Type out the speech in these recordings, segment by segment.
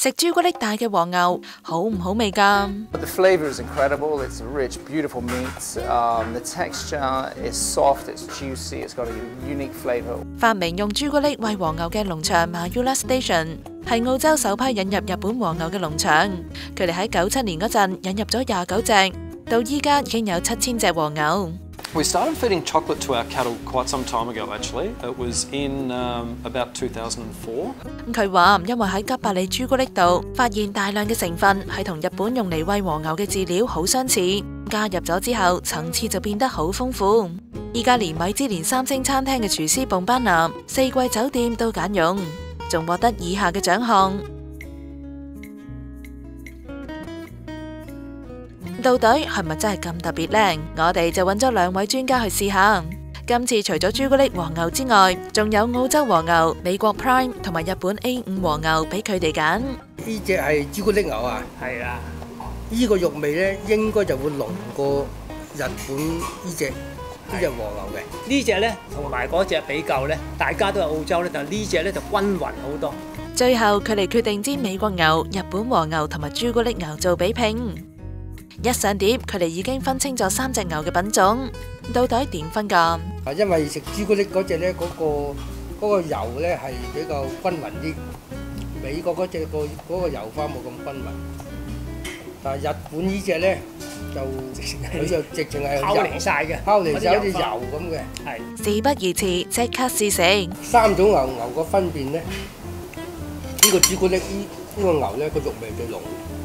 食朱古力大嘅黃牛好唔好味㗎？ The flavor is incredible. It's a rich, beautiful meat. The texture is soft. It's juicy. It's got a unique flavor. 發明用朱古力餵黃牛嘅農場 Mayula Station 係澳洲首批引入日本黃牛嘅農場。佢哋喺97年嗰陣引入咗29隻，到依家已經有7000隻黃牛。 We started feeding chocolate to our cattle quite some time ago, actually. It was in about 2004. 佢話因為喺吉百里朱古力度發現大量嘅成分係同日本用嚟餵黃牛嘅飼料好相似，加入咗之後層次就變得好豐富。依家連米芝蓮3星餐廳嘅廚師蹦班納、4季酒店都揀用，仲獲得以下嘅獎項。 到底係咪真係咁特別呢？我哋就揾咗2位專家去試下。今次除咗朱古力黃牛之外，仲有澳洲黃牛、美國 Prime 同埋日本 A5 黃牛俾佢哋揀。 呢隻係朱古力牛啊， 係啦。 呢個肉味咧應該就會濃過日本呢隻黃牛嘅。 呢隻咧同埋嗰隻比較咧，大家都係澳洲咧，但係呢隻咧就均勻好多。 最後佢哋決定煎美國牛、日本黃牛同埋朱古力牛做比拼。 一上碟，佢哋已經分清咗3隻牛嘅品種，到底點分㗎？ 因為食朱古力嗰隻咧，嗰個油咧係比較均勻啲，美國嗰隻嗰個油花冇咁均勻，但係日本呢隻咧就佢就直情係拋離曬嘅， 拋離曬好似油咁嘅。 係。事不宜遲，即刻試食。 3種牛個分別咧，呢個朱古力呢個牛咧個肉味最濃。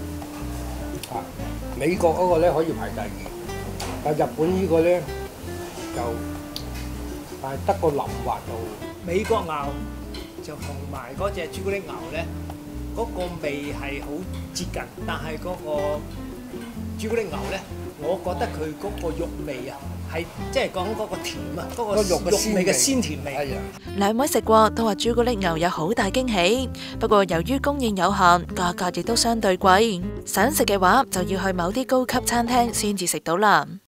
美國嗰個咧可以排第2，但日本呢個咧就但係得個淋滑度。 美國牛就同埋嗰隻朱古力牛咧，嗰個味係好接近，但係嗰個朱古力牛咧，我覺得佢嗰個肉味啊，係即係講嗰個甜啊，嗰個肉味嘅鮮甜味。 2位食過都話朱古力牛有好大驚喜，不過由於供應有限，價格亦都相對貴。想食嘅話就要去某啲高級餐廳先至食到啦。